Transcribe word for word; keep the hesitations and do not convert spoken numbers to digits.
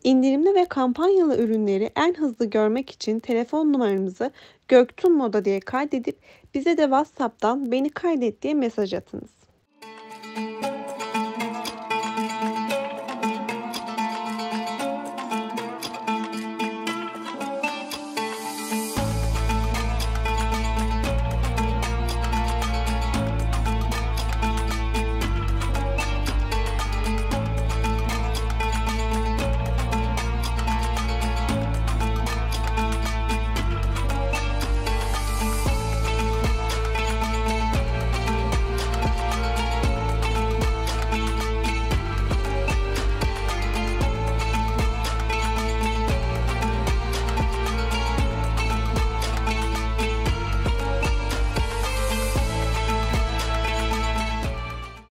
İndirimli ve kampanyalı ürünleri en hızlı görmek için telefon numaranızı Göktürk Moda diye kaydedip bize de WhatsApp'tan "Beni kaydet" diye mesaj atınız.